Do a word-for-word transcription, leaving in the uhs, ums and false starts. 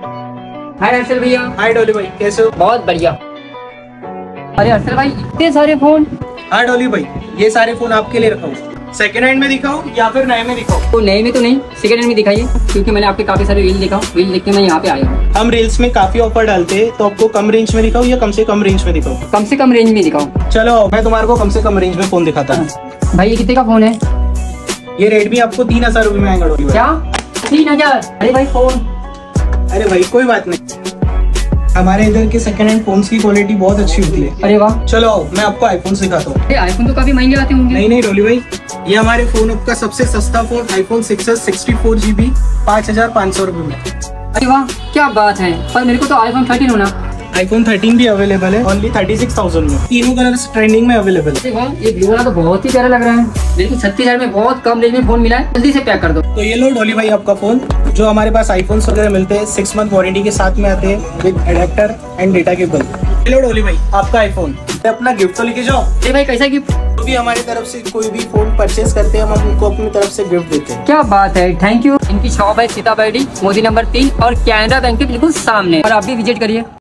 हाय हर्षल भैया। हाय डॉली भाई, कैसे हो? बहुत बढ़िया। अरे हर्षल भाई, इतने सारे फोन। हाँ डॉली भाई, ये सारे फोन आपके लिए रखा हूँ। सेकेंड हैंड में दिखाऊं या फिर नए में दिखाऊं? तो नए में तो नहीं, सेकंड हैंड में दिखाइए, क्योंकि मैंने आपके काफी सारे रील देखा रील देख के मैं यहाँ पे आया हूँ। हम रील्स में काफी ऑफर डालते हैं, तो आपको कम रेंज में दिखाऊं या कम से कम रेंज में दिखाऊं? कम से कम रेंज में दिखाओ। चलो मैं तुम्हारे को कम से कम रेंज में फोन दिखाता हूँ। भाई ये कितने का फोन है? ये रेडमी आपको तीन हजार रूपए में आएगा डॉली भाई। क्या तीन हजार? अरे भाई फोन। अरे भाई कोई बात नहीं, हमारे इधर के सेकंड हैंड फोन्स की क्वालिटी बहुत अच्छी होती है। अरे वाह। चलो मैं आपको आईफोन सिखाता हूँ। ये आईफोन तो काफी महंगे आते होंगे। नहीं नहीं डॉली भाई, ये हमारे फोन का सबसे सस्ता phone iPhone six S sixty four GB पाँच हजार पाँच सौ रूपये में। अरे वाह क्या बात है, पर मेरे को तो आईफोन थर्टीन होना। आईफोन थर्टीन भी अवेलेबल है, ओनली थर्टी सिक्स थाउजेंड में। तीनों कलर्स ट्रेंडिंग में अवेलेबल है। अरे वाह, ये ब्लू वाला तो बहुत ही प्यारा लग रहा है। मेरे को छत्तीस हजार में बहुत कम रेंज में फोन मिला है, जल्दी से पैक कर दो। तो ये लो डॉली भाई आपका फोन, जो हमारे पास आईफोन्स वगैरह मिलते हैं सिक्स मंथ वारंटी के साथ में आते हैं with adapter and data cable. ये लो डॉली भाई आपका आईफोन। अपना गिफ्ट तो लेके जाओ। अरे भाई कैसा गिफ्ट? तो भी हमारी तरफ से कोई भी फोन परचेज करते हैं, हम उनको अपनी तरफ से गिफ्ट देते हैं। क्या बात है, थैंक यू। इनकी शॉप है सीताबर्डी, मोदी नंबर तीन और कैनरा बैंक के बिल्कुल सामने, और आप भी विजिट करिए।